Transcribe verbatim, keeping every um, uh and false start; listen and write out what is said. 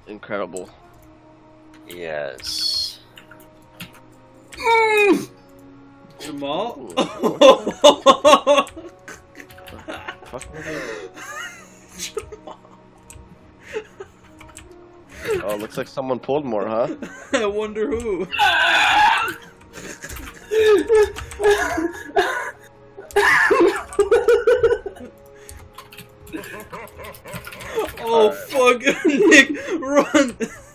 incredible. Yes. Mm! Jamal? Jamal. Oh, looks like someone pulled more, huh? I wonder who. Oh, fuck. Nick, run!